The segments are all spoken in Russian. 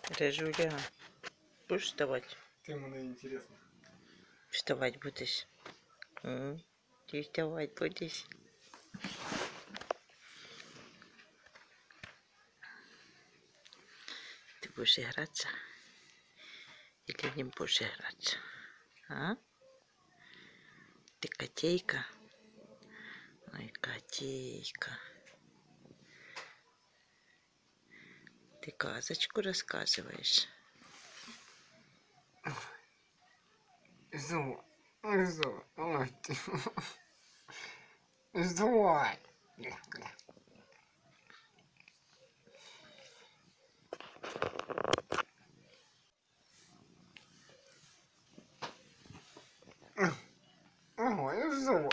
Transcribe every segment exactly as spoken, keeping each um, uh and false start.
Рыжуля, будешь вставать? Ты мне интересно. Вставать будешь? М? Ты вставать будешь? Ты будешь играться? Или не будешь играться? А? Ты котейка? Ой, котейка. Ты сказочку рассказываешь? Зу, зу, ой ты. Сдувай. Ой, зу.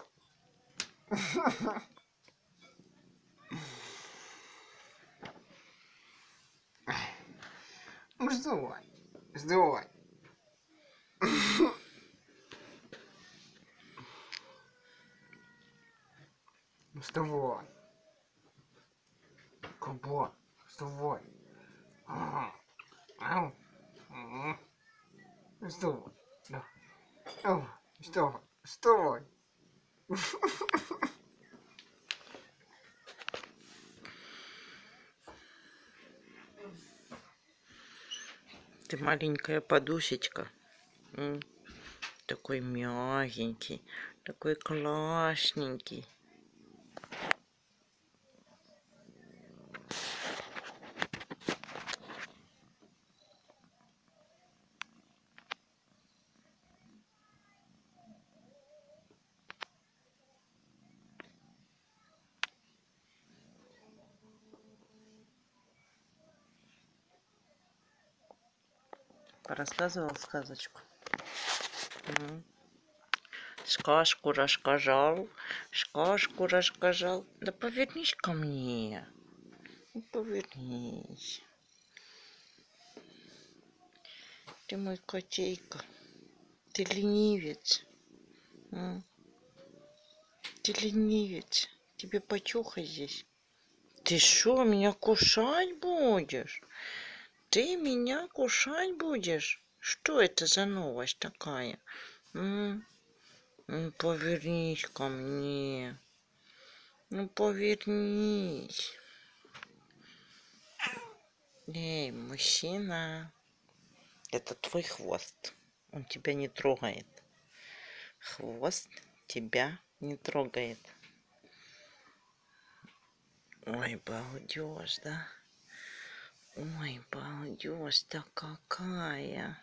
Сдувай. Сдувай. Вставай. Кабан, вставай. Ага. Ау. Ага. Вставай. Да. Ау. Вставай. Вставай. Ты маленькая подушечка. М? Такой мягенький, такой классненький. Рассказывал сказочку? М? Сказку рассказал, сказку рассказал. Да повернись ко мне. Ну, повернись. Ты мой котейка. Ты ленивец. М? Ты ленивец. Тебе почухать здесь. Ты что, меня кушать будешь? Ты меня кушать будешь? Что это за новость такая? М? Ну, повернись ко мне. Ну, повернись. Эй, мужчина. Это твой хвост. Он тебя не трогает. Хвост тебя не трогает. Ой, балдеж, да? Ой, балдеж-то какая.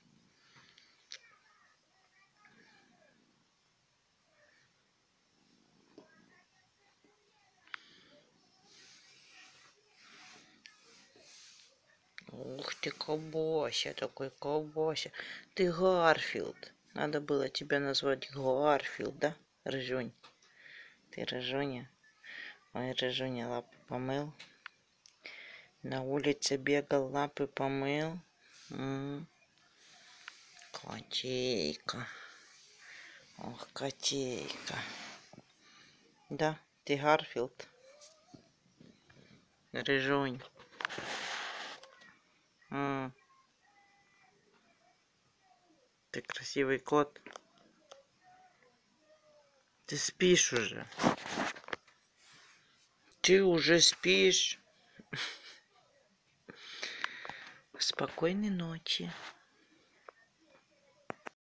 Ух ты, колбася, такой колбася. Ты Гарфилд. Надо было тебя назвать Гарфилд, да, Рыжунь? Ты Рыжуня? Ой, Рыжуня лапы помыл. На улице бегал, лапы помыл. М-м. Котейка. Ох, котейка. Да, ты Гарфилд. Рыжунь. М. Ты красивый кот. Ты спишь уже. Ты уже спишь. Спокойной ночи.